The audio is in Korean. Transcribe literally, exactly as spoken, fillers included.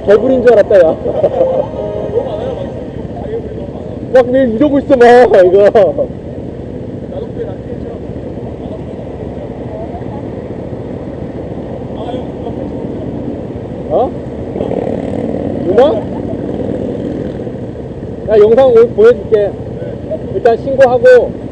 개구리인 줄 알았다, 야. 너무 많아요, 막. 자기들이 너무 많아. 막 내일 이러고 있어, 막, 이거. 나도 그게 나 깨져. 아, 형, 어? 누나? 야, 영상 오늘 보여줄게. 일단 신고하고